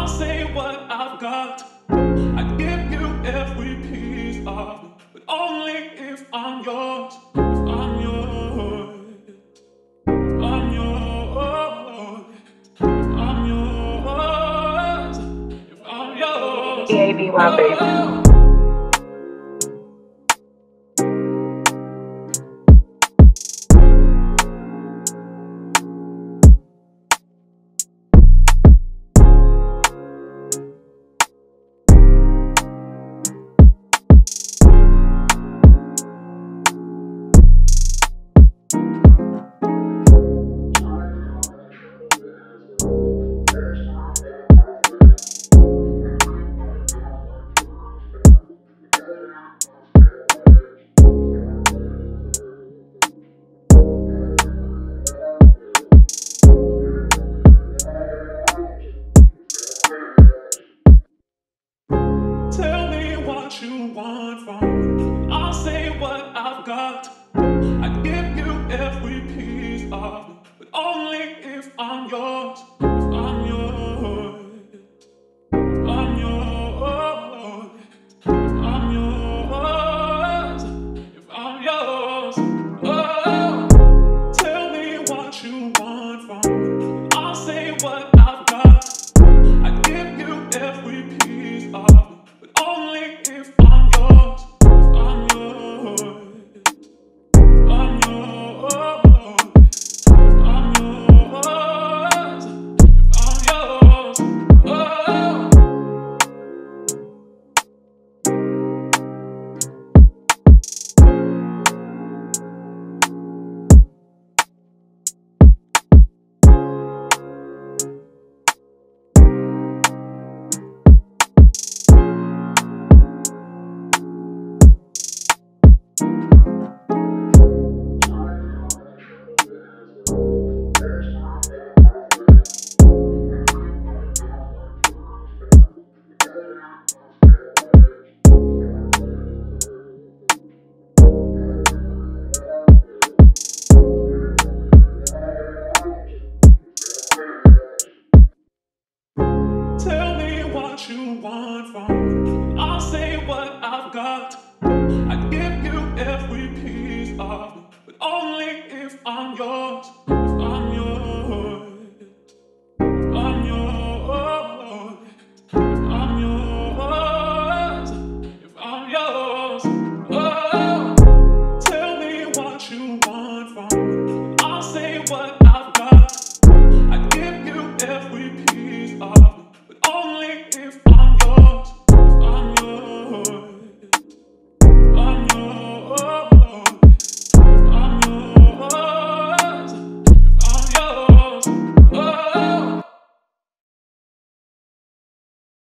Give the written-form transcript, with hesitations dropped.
I'll say what I've got. I give you every piece of me, but only if I'm yours. If I'm yours. If I'm yours. If I'm yours. If I'm yours. EAB, my baby. Tell me what you want from me. I'll say what I've got. I give you every piece of me, but only if I'm yours. If I'm yours. If I'm yours. If I'm yours. If I'm yours. Oh, tell me what you want from me. I'll say what I've got. I give you every piece of me, but only if I'm yours. If I'm yours. If I'm yours. If I'm yours. If I'm yours. Oh. Tell me what you want from me. I'll say what I've got. I give you every piece of me, but only if I'm yours.